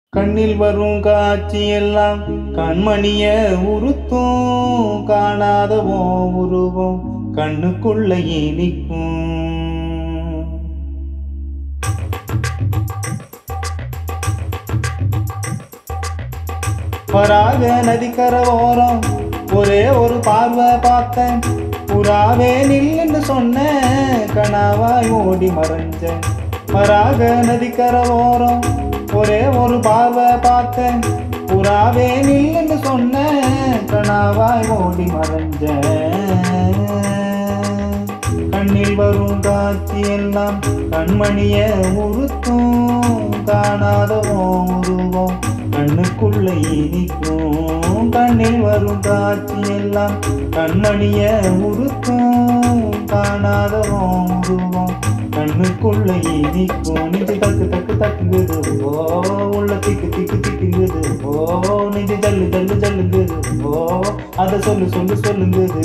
கண்ணில் வரும் காட்சி எல்லாம் கண்மணிய உறுத்தும், காணாதவோ உருவம் கண்ணுக்குள்ள இனிக்கும். வராக நதிக்கர ஓரம் ஒரே ஒரு பார்வை பார்த்தேன், புறாவே நில்லுன்னு சொன்ன கனவாய் ஓடி மறைஞ்சேன். வராக நதிக்கர ஓரம் ஒரே ஒரு பார்வை பார்த்தேன், புறாவே நில்லுன்னு சொன்ன கனவாய் ஓடி மறைஞ்சேன். கண்ணில் வரும் காட்சி எல்லாம் கண்மணிய உறுத்தும், காணாதவோ உருவம் கண்ணுக்குள்ள இனிக்கும். கண்ணில் வரும் காட்சி எல்லாம் கண்மணிய உறுத்தும், காணாதவோ உருவம் கண்ணுக்குள்ள இனிக்கும். நெஞ்சு தக்கு தக்கு தக்குங்குது, ஓ உள்ள திக்கு திக்கு திக்குங்குது, ஓ நெஞ்சு ஜல்லு ஜல்லு ஜல்லுங்குது, ஓ அதை சொல்லு சொல்லு சொல்லுங்குது.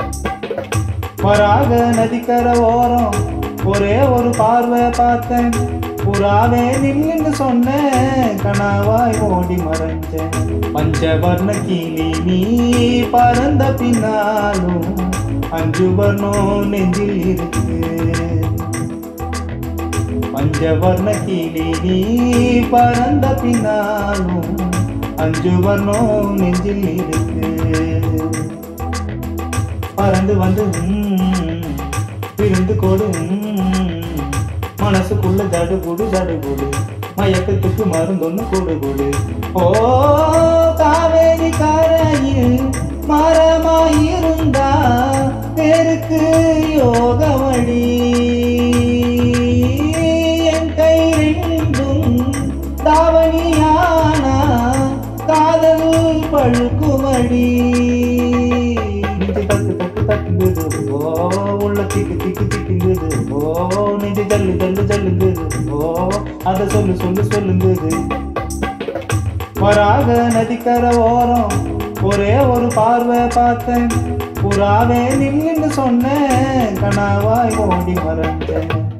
வராக நதிக்கர ஓரம் ஒரே ஒரு பார்வை பார்த்தேன், புறாவே நில்லுன்னு சொன்ன கனவாய் ஓடி மறைஞ்சேன். பஞ்சவர்ண கிளி நீ பறந்த பின்னாலும் 5 வர்ணம் நெஞ்சில் இருக்கு. பஞ்சவர்ண கிளி நீ பறந்த பின்னாலும் 5 வர்ணம் நெஞ்சில் இருக்கு. பறந்து வந்து பிரிந்து கொடு, மனசுக்குள்ள ஜடுகுடு ஜடுகுடு, மயக்கத்துக்கு மருந்தொன்னு கொடு கொடு. ஓ காவேரி கரையில் மரமாயிருந்தா பேருக்கு யோக வழி, என் கை ரெண்டும் தாவணியானா காதல் பழுக்குமடி. தக்கு தக்கு தக்குங்குது, ஓ உள்ள திக்கு திக்கு திக்குங்குது, ஓ நெஞ்சு ஜல்லு ஜல்லு ஜல்லுங்குது, ஓ அதை சொல்லு சொல்லு சொல்லுங்குது. வராக நதிக்கர ஓரம் ஒரே ஒரு பார்வை பார்த்தேன், புறாவே நில்லுன்னு சொன்ன கனவாய் ஓடி மறைஞ்சேன்.